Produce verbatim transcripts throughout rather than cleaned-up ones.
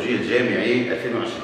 التوجيه الجامعي ألفين وعشرين.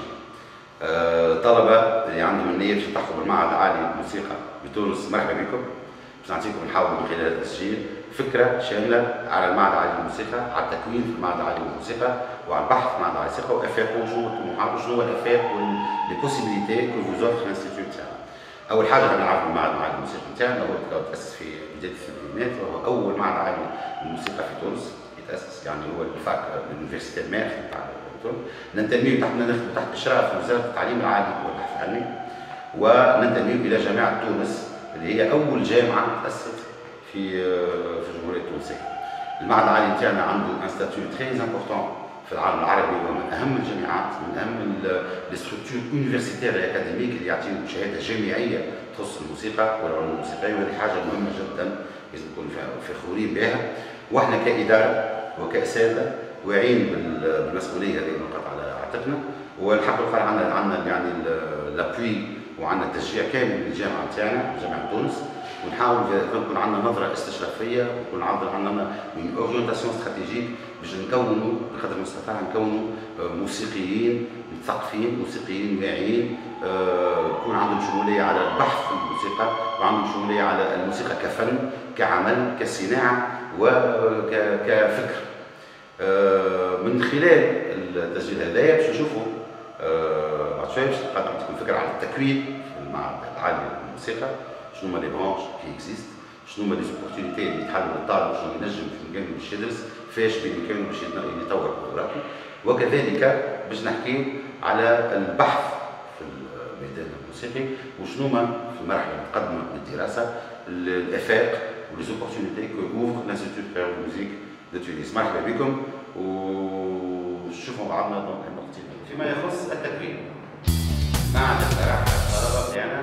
طلبة اللي عندهم النية باش يلتحقوا بالمعهد العالي للموسيقى بتونس، مرحبا بكم. باش نعطيكم نحاول من خلال التسجيل فكرة شاملة على المعهد العالي للموسيقى، على التكوين في المعهد العالي للموسيقى، وعلى البحث في المعهد العالي للموسيقى، وآفاقه وشنو الطموحات وشنو هو الآفاق واللي بوسيبيليتي كو فوز اوفر الانستيتيوت تاعنا. أول حاجة خلينا نعرفوا المعهد العالي للموسيقى تاعنا، هو تأسس في بداية الثمانينات، وهو أول معهد عالي للموسيقى في تونس يتأسس، يعني هو الفاك اليونيفرسيتي الماخ تاع تونس. ننتمي تحت نخدموا تحت إشراف وزارة التعليم العالي والبحث العلمي، وننتمي إلى جامعة تونس اللي هي أول جامعة تأسست في في الجمهورية التونسية. المعهد العالي تاعنا عنده ان ستاتيو تري امبورتون في العالم العربي، ومن أهم الجامعات، من أهم لي ستركتور يونيفرسيتير اكاديميك اللي يعطيو شهادة جامعية تخص الموسيقى والعلوم الموسيقية، وهذه حاجة مهمة جدا لازم نكونوا فخورين بها. واحنا كإدارة وكأساتذة واعيين بالمسؤولية هذه المنقطة على عاتقنا، والحق يقال عندنا عندنا يعني لابوي وعندنا التشجيع كامل من الجامعة تاعنا جامعة تونس، ونحاول يكون عندنا نظرة استشرافية ويكون عندنا من اورينتاسيون استراتيجيك باش نكونوا بقدر المستطاع نكونوا موسيقيين مثقفين، موسيقيين واعيين، يكون عندهم شمولية على البحث في الموسيقى، وعندهم شمولية على الموسيقى كفن، كعمل، كصناعة وكفكر. من خلال التسجيل هذايا باش نشوفوا بعد شويه باش نعطيكم فكره على التكوين في المعهد العالي للموسيقى، شنو هما لي برانش كي اكزيست، شنو هما لي زوبورتينيتي اللي يتحلوا للطالب شنو ينجم في مكانه باش يدرس، فاش بامكانه باش يطور قدراته، وكذلك باش نحكيو على البحث في الميدان الموسيقي وشنو هما في المرحله المتقدمه من الدراسه الافاق ولي زوبورتينيتي كو اوفر لانستيتيو سوبيريور دو ميوزيك دو تونس. مرحبا بكم ونشوفوا بعضنا النقطتين. فيما يخص التكوين، معهد اقترح الطلبه تاعنا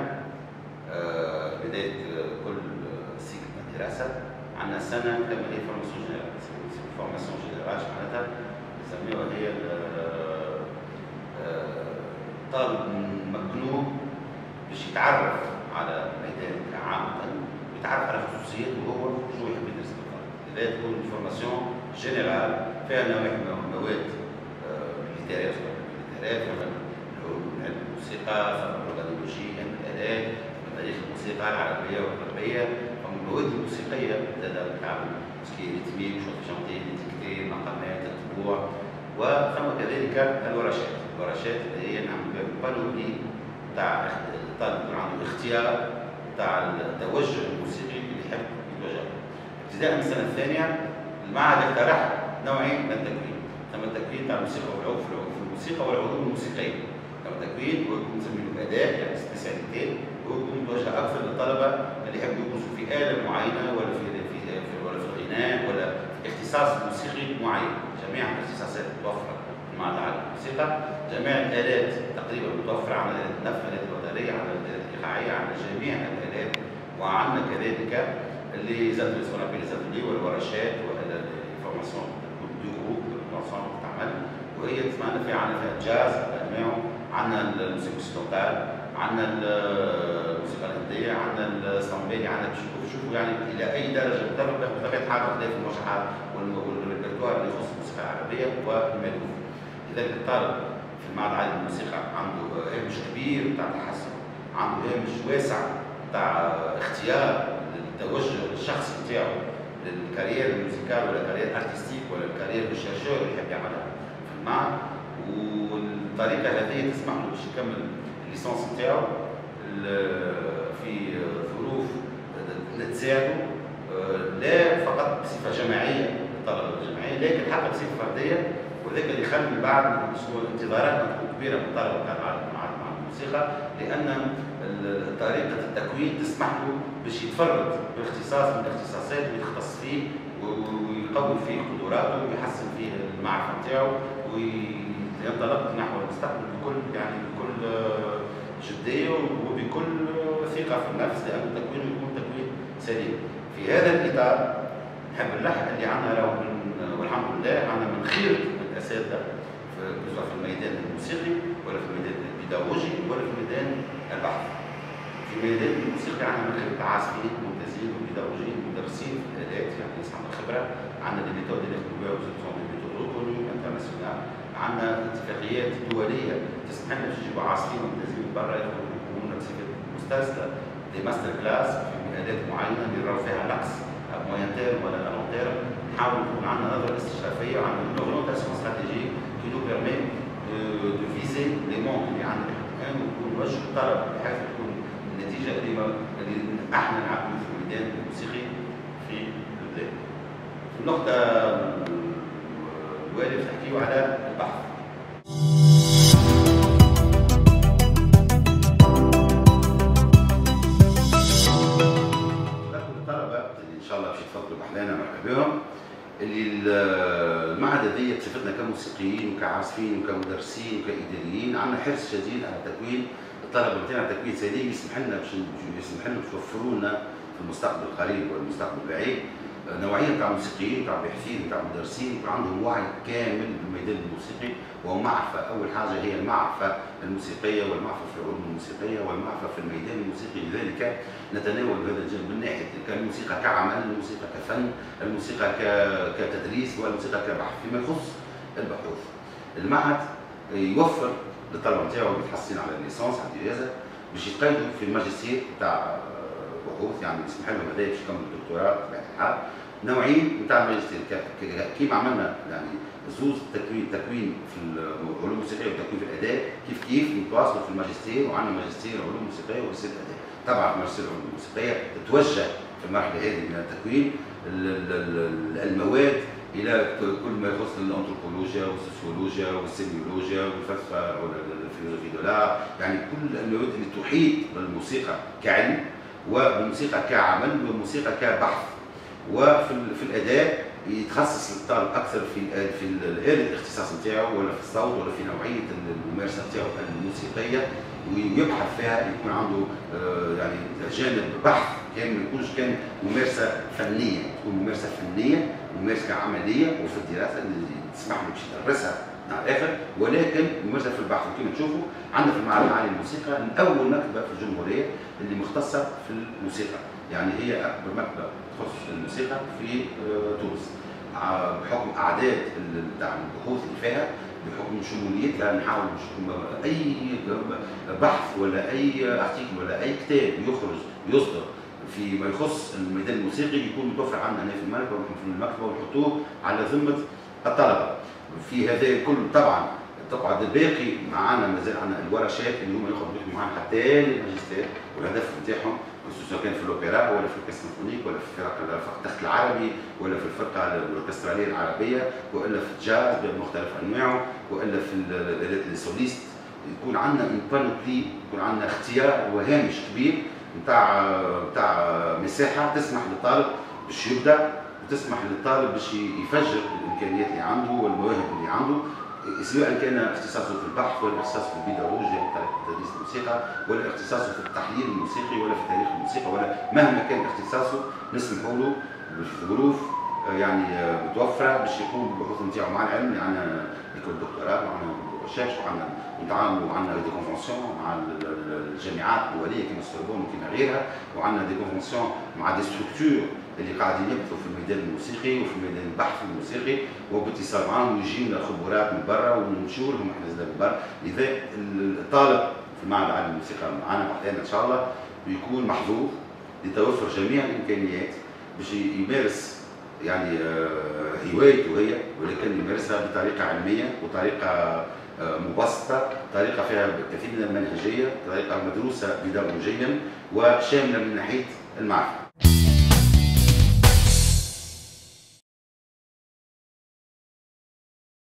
بدايه كل سيكل من الدراسه عندنا سنه نكمل هي فورماسيون جينيرال، فورماسيون جينيرال شمعناتها نسميوها هي الطالب مكنون باش يتعرف على الميدان عامه، ويتعرف على خصوصياته هو شنو يحب يدرس بالضبط. لذلك تكون فورماسيون جينيرال فيها نوع من المواد ميليتيريات فما علم الموسيقى، فما الأورغانولوجي، علم الآلات، تاريخ الموسيقى العربية والغربية، فما المواد الموسيقية تعمل موسيقى ريتميك، شوط شانتي، ديكتي، مقامات، الطبوع، وفما كذلك الورشات، الورشات اللي هي نعمل بها البانوبلي تاع الطالب يكون عنده اختيار تاع التوجه الموسيقي اللي يحب يتوجه. ابتداء من السنة الثانية المعهد اقترح نوعين من التكوين، ثم التكوين تاع الموسيقى والعود في الموسيقى والعلوم الموسيقية. ثم تكوين ويكون نسميه أداء يعني سبيسياليتي، ويكون متوجه أكثر للطلبة اللي يحبوا يدرسوا في آلة معينة ولا في في ولا في الغناء ولا في اختصاص موسيقي معين. جميع الاختصاصات متوفرة في المعهد العالي للموسيقى، جميع الآلات تقريبا متوفرة، عندنا آلات النفخ، آلات الوترية، عندنا الآلات الإيقاعية، عندنا جميع الآلات، وعندنا كذلك اللي زادوا اللي اسمها بيلي والورشات ولا الفورماسيون دو جروب الفورماسيون تتعمل، وهي تسمعنا فيها عندنا فيها الجاز بأنواعه، عندنا الموسيقى السلوكال، عندنا الموسيقى الهندية، عندنا الاسطنبولي، عندنا باش تشوفوا يعني إلى أي درجة بطبيعة بطبيعة الحال اختلاف الموجعات والريبرتوار اللي يخص الموسيقى العربية والمألوف. لذلك الطالب في المعهد العالي للموسيقى عنده هامش كبير تاع التحسن، عنده هامش واسع تاع اختيار التوجه الشخصي نتاعو للكارير الموسيقال ولا الكارير ارتستيك ولا الكارير الشرشور اللي يحب يعملها في المعهد، والطريقه هذه تسمح له باش يكمل الليسانس نتاعو في ظروف تساعده لا فقط بصفه جماعيه الطلبه الجماعيه، لكن حتى بصفه فرديه، وذاك اللي يخلي من بعد انتظارات تكون كبيره من الطلبه تاع مع الموسيقى، لان طريقه التكوين تسمح له باش يتفرد باختصاص من الاختصاصات ويتخصص فيه ويقوي فيه قدراته ويحسن فيه المعرفه نتاعو وينطلق نحو المستقبل بكل يعني بكل جديه وبكل ثقه في النفس، لان التكوين يكون تكوين سليم. في هذا الاطار نحب نلحق اللي عندنا راهو والحمد لله عندنا من خير الاساتذه سواء في الميدان الموسيقي ولا في الميدان البيداغوجي ولا في ميدان البحث. في ميدان الموسيقى عندنا من خير العازفين ممتازين والبيداغوجيين مدرسين في الالات يعني ناس عندنا خبره، عندنا دي ميثود اللي نخدموا بها وزيد ريكونو انترناسيونال، عندنا اتفاقيات دوليه تسمح لنا باش نجيبوا عازفين ممتازين من برا يكونوا اتفاقيات مسترسله، دي ماستر كلاس في مجالات معينه اللي نراو فيها نقص موين تيرم ولا لون تيرم، نحاول يكون عندنا نظره استشرافيه وعندنا اون اورينتاسيون استراتيجيك كي نو بيرمي دو فيزي لي مونت اللي عندنا الان ويكون وجه الطلب بحيث تكون النتيجه اللي اللي احنا نعملوا في الميدان الموسيقي في البلاد. النقطه الوالي تحكيوا على البحث. ان شاء الله باش يتفضلوا بحلانا مرحبا بهم. اللي المعهد هذه بصفتنا كموسيقيين وكعازفين وكمدرسين وكاداريين عندنا حرص شديد على تكوين الطلبه نتاعنا تكوين سليم يسمح لنا باش يسمح لنا باش يوفروا لنا في المستقبل القريب والمستقبل البعيد نوعيه نتاع موسيقيين نتاع باحثين نتاع مدرسين يكون عندهم وعي كامل بالميدان الموسيقي ومعرفه. اول حاجه هي المعرفه الموسيقيه والمعرفه في العلوم الموسيقيه والمعرفه في الميدان الموسيقي، لذلك نتناول هذا الجانب من ناحيه الموسيقى كعمل، الموسيقى كفن، الموسيقى كتدريس والموسيقى كبحث. فيما يخص البحوث المعهد يوفر للطلبه نتاعو اللي متحصلين على الليسانس على الإجازة باش يتقيدوا في الماجستير نتاع بحوث، يعني يسمح لهم هذايا باش يكملوا الدكتوراه بطبيعه الحال. نوعين نتاع الماجستير كيما عملنا يعني زوز تكوين تكوين في العلوم الموسيقيه وتكوين في الاداء، كيف كيف نتواصلوا في الماجستير وعندنا ماجستير علوم موسيقيه وماجستير اداء. طبعا ماجستير العلوم الموسيقيه تتوجه في المرحله هذه من التكوين المواد الى كل ما يخص الانثروبولوجيا والسوسيولوجيا والسيميولوجيا والفلسفه والفيلوزوفي دو لار، يعني كل المواد اللي تحيط بالموسيقى كعلم وبالموسيقى كعمل والموسيقى كبحث. وفي في الاداء يتخصص الطالب اكثر في في الاله الاختصاص نتاعو ولا في الصوت ولا في نوعيه الممارسه نتاعو الموسيقيه ويبحث فيها، يكون عنده يعني جانب بحث كان ما يكونش كان ممارسه فنيه، تكون ممارسه فنيه ممارسه عمليه وفي الدراسه اللي تسمح له باش يدرسها مع الاخر، ولكن ممارسه في البحث. وكما تشوفوا عندنا في المعهد العالي للموسيقى اول مكتبه في الجمهوريه اللي مختصه في الموسيقى، يعني هي اكبر مكتبه تخص الموسيقى في تونس بحكم اعداد نتاع البحوث اللي فيها، بحكم شموليتها. نحاول اي بحث ولا اي ارتيكل ولا اي كتاب يخرج يصدر فيما يخص الميدان الموسيقي يكون متوفر عندنا هنا في المكتبه في المكتبه ونحطوه على ذمه الطلبه. في هذا كل طبعا تقعد الباقي معنا مازال عندنا الورشات اللي هم ياخذوا معنا حتى للماجستير، والهدف نتاعهم سواء كان في الاوبرا ولا في الأوركسترا السيمفونيك ولا في فرق التخت العربي ولا في الفرقه الاوركستراليه العربيه والا في الجاز بمختلف انواعه والا في الالات السوليست، يكون عندنا ان بانوبلي، يكون عندنا اختيار وهامش كبير نتاع نتاع مساحه تسمح للطالب باش يبدا وتسمح للطالب باش يفجر الامكانيات اللي عنده والمواهب اللي عنده، سواء كان اختصاصه في البحث ولا اختصاصه في البيداغوجيا وطريقه تدريس الموسيقى ولا اختصاصه في التحليل الموسيقي ولا في تاريخ الموسيقى ولا مهما كان اختصاصه، نسمحوا له في ظروف يعني متوفره باش يقوم بالبحوث نتاعو مع العلم. عندنا ديكور دكتوراه وعندنا ريشيرش وعندنا نتعاملوا عندنا دي كونفونسيون مع الجامعات الدوليه كما السوربون وكما غيرها، وعندنا دي كونفونسيون مع دي ستركتور اللي قاعدين يبحثوا في الميدان الموسيقي وفي ميدان البحث الموسيقي وباتصال معاهم ويجينا خبرات من برا ونمشوا لهم احنا زاد من برا. لذا الطالب في المعهد العالي للموسيقى معنا بحثنا ان شاء الله بيكون محظوظ لتوفر جميع الامكانيات باش يمارس يعني هوايته هي، ولكن يمارسها بطريقه علميه وطريقه مبسطه، طريقه فيها كثير من المنهجيه، طريقه مدروسه بيداغوجيا وشامله من ناحيه المعرفه.